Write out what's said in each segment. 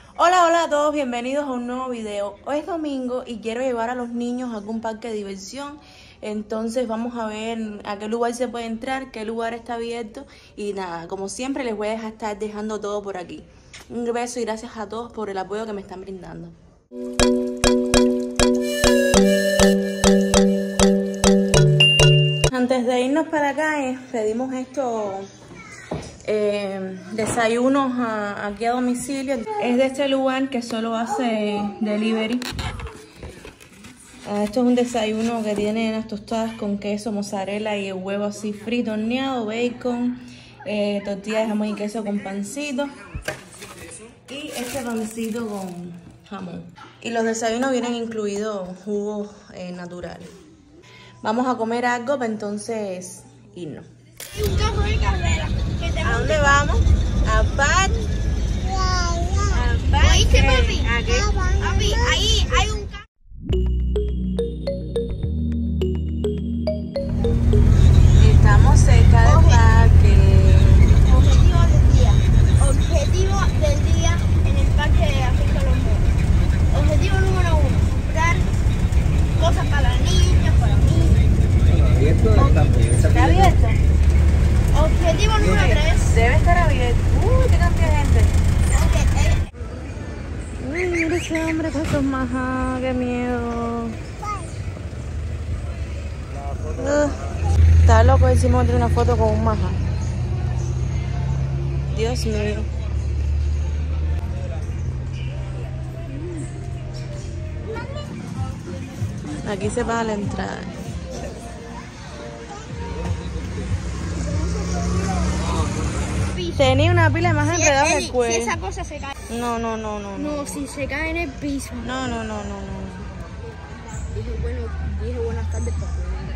Hola, hola a todos, bienvenidos a un nuevo video. Hoy es domingo y quiero llevar a los niños a algún parque de diversión. Entonces vamos a ver a qué lugar se puede entrar, qué lugar está abierto. Y nada, como siempre les voy a estar dejando todo por aquí. Un beso y gracias a todos por el apoyo que me están brindando. Antes de irnos para la calle, pedimos desayunos aquí a domicilio. Es de este lugar que solo hace delivery. Esto es un desayuno que tiene unas tostadas con queso, mozzarella y el huevo así frito, horneado, bacon, tortilla de jamón y queso con pancito y este pancito con jamón. Y los desayunos vienen incluidos jugos naturales. Vamos a comer algo para entonces irnos. Un carro de carrera. ¿A dónde vamos? A Parque. ¿Oíste, papi? Papi, ahí hay un carro. Estamos cerca del parque. Objetivo del día en el parque de África Los Monos. Objetivo número 1, comprar cosas para los niños, para mí. ¿Está abierto? Objetivo número 3. Debe estar abierto. ¡Qué cantidad de gente! Mira ese hombre con sus majas, qué miedo. Está loco, hicimos una foto con un maja. Dios mío. Aquí se paga la entrada. Tenía una pila de más enredadas en el cuello. Si esa cosa se cae. No, Si se cae en el piso. No. Dije buenas tardes, papá.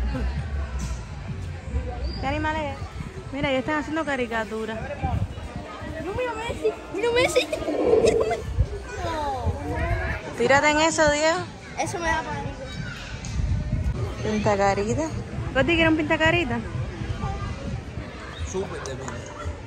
¿Qué animal es? Mira, ya están haciendo caricaturas. No, mira Messi. Tírate en eso, Diego. Eso me da pánico. Pintacarita. ¿Vos te quieres un pintacarita? Súper de mí.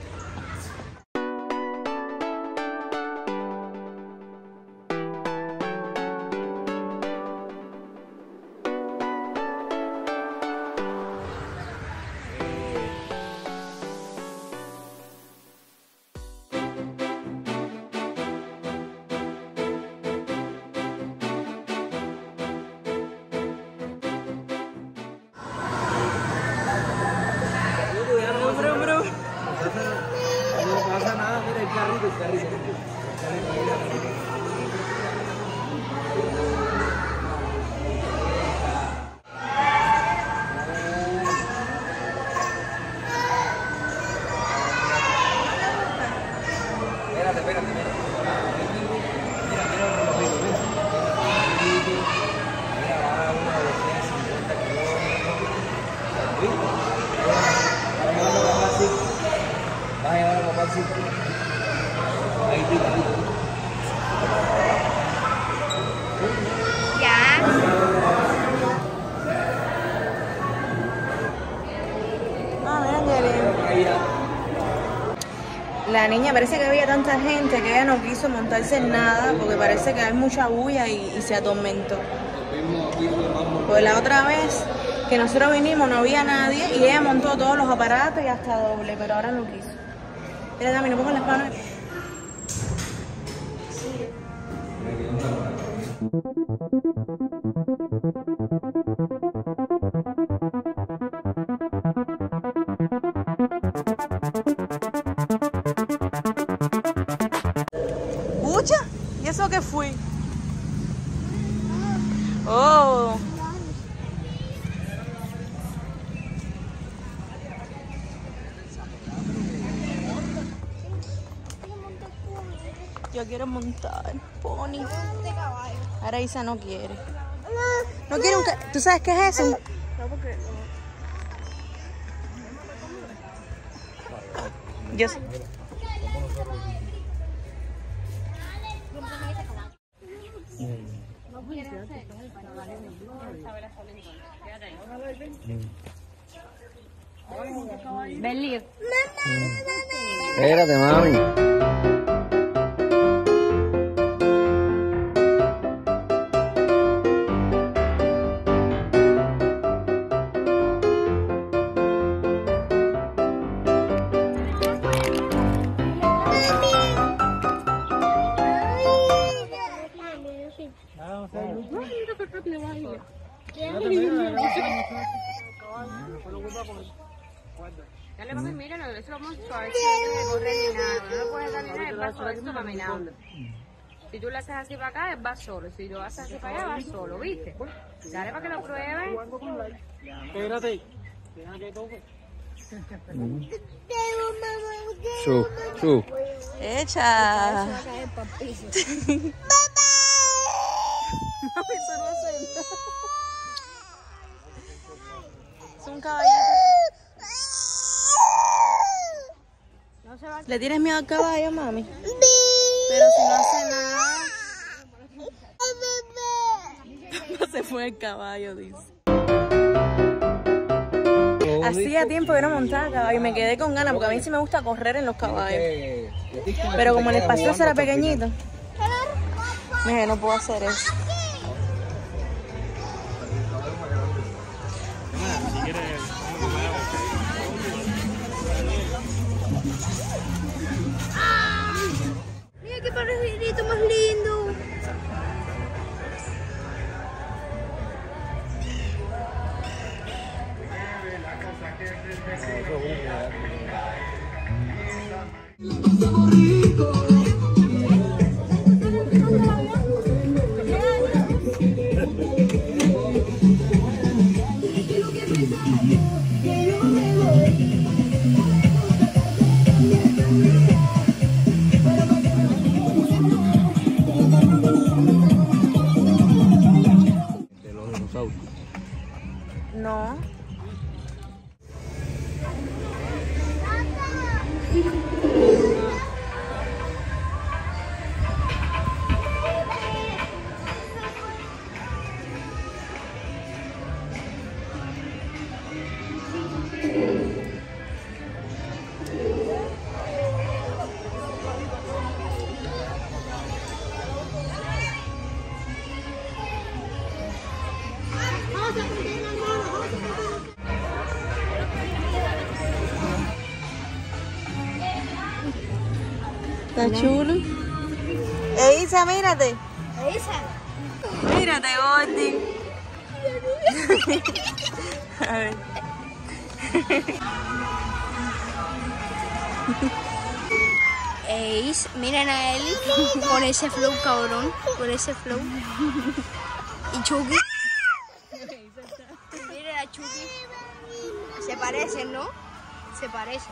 No pasa nada, mira el carrito. Espérate. Mira el relojito, mira. Mira, va a una velocidad de 50 kilómetros. ¿Viste? Vas a llevarlo a papá así. Ahí tira. Ya. Mira qué bien. Ahí ya. La niña parece que había tanta gente que ella no quiso montarse en nada porque parece que hay mucha bulla y se atormentó. Pues la otra vez que nosotros vinimos no había nadie y ella montó todos los aparatos y hasta doble, pero ahora no quiso. Mira, Dami, no pongo las manos. ¿Pucha? ¿Y eso qué fui? Oh. Yo quiero montar pony. Ahora Isa no quiere. No quiere un... ¿Tú sabes qué es eso? No, porque Yo sé. Belly. Espérate, mami. hielo, eso lo vamos suave, no tiene que correr ni nada. No le puedes dar ni nada, él va suavecito caminando. Si tú le haces así para acá, él va solo. Si lo haces así para allá, va solo, ¿viste? Dale para que lo pruebe. Espérate. Deja que toque. Echa. Es un caballito. ¿Le tienes miedo al caballo, mami? Pero si no hace nada. Se fue el caballo, dice. Hacía tiempo que no montaba caballo y me quedé con ganas porque a mí sí me gusta correr en los caballos. Pero como el espacio era pequeñito, me dije, no puedo hacer eso. Mira qué pajarito más lindo. No. Está chulo. Isa, mírate. Isa. Mírate, Gordy. A ver. Ace, miren a él con ese flow, cabrón, con ese flow. Y Chucky. Miren a Chucky. Se parecen, ¿no? Se parecen.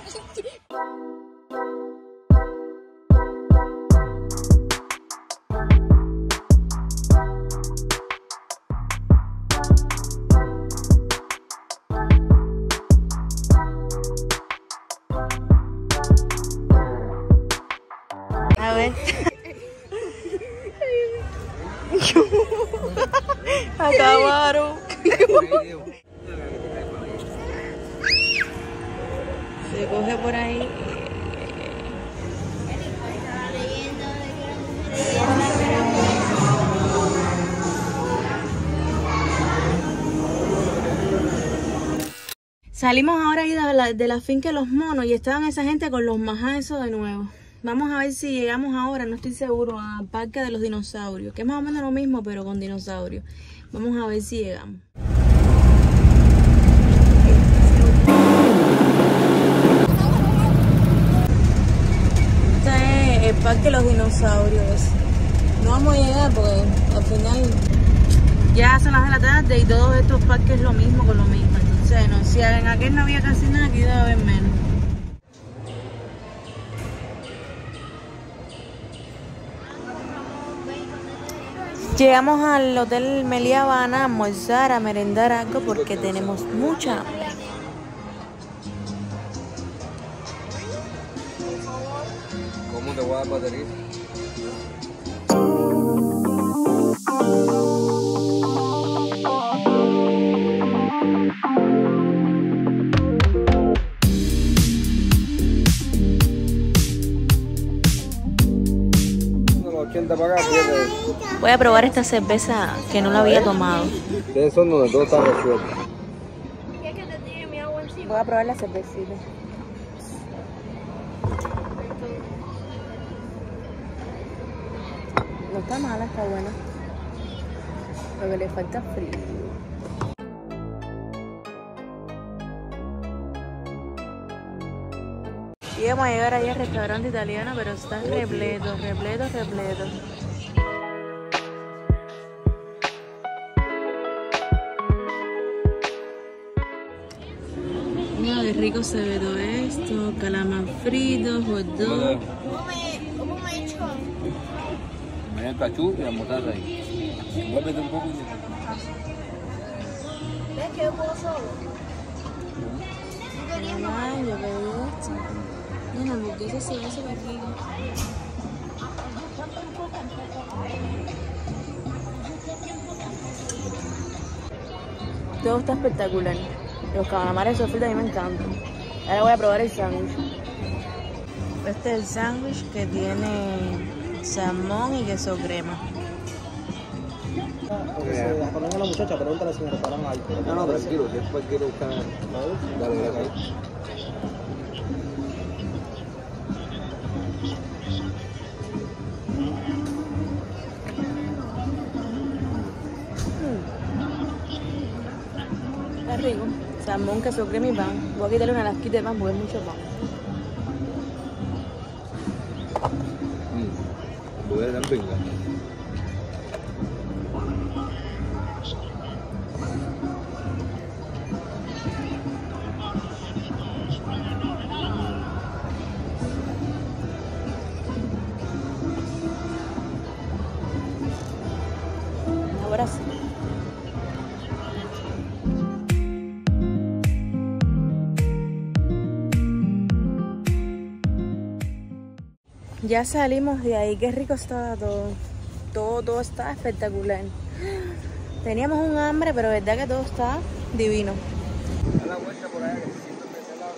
A ver. Acabaron. Se coge por ahí. Salimos ahora ahí de la finca de los monos y estaban esa gente con los majazos de nuevo. Vamos a ver si llegamos ahora, no estoy seguro, al parque de los dinosaurios, que es más o menos lo mismo, pero con dinosaurios. Vamos a ver si llegamos. Este es el parque de los dinosaurios. No vamos a llegar porque al final ya son las de la tarde y todos estos parques es lo mismo con lo mismo. Entonces, no, si en aquel no había casi nada, aquí debe haber menos. Llegamos al Hotel Meliá Habana a almorzar, a merendar algo porque tenemos mucha hambre. ¿Cómo te voy a dar batería? Voy a probar esta cerveza que no la había tomado. De eso donde todo está resuelto. ¿Quieres que te tire mi agua encima? Voy a probar la cervecita. No está mala, está buena. Lo que le falta es frío. Íbamos a llegar ahí al restaurante italiano, pero está repleto, repleto, repleto. Mira qué rico se ve todo esto, calamar frito, hot dog. ¿Cómo me he hecho? Me el cachú y la mostaza ahí. Vuélvete un poco y ¿Ves que yo puedo solo? ¿Tú querías más? Ay, yo pedí esto. Mira, la hamburguesa se ve súper rica. Todo está espectacular. Los calamares sofritos a mí me encantan. Ahora voy a probar el sándwich. Este es el sándwich que tiene salmón y queso crema. Cuando la muchacha, pregúntale si me reparan ahí. No, tranquilo, después quiero buscar. Dale, dale ahí. Está rico. Salmón, queso crema y pan. Voy a quitarle una lasquita de pan porque es mucho pan. Voy a dar pinga. Ahora sí. Ya salimos de ahí, qué rico estaba todo. Todo estaba espectacular. Teníamos un hambre, pero verdad que todo está divino. Da la vuelta por allá, que se sienten de ese lado.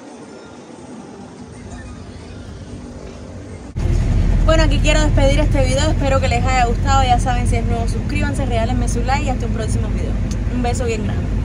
Bueno, aquí quiero despedir este video. Espero que les haya gustado. Ya saben, si es nuevo, suscríbanse, regálenme su like y hasta un próximo video. Un beso bien grande.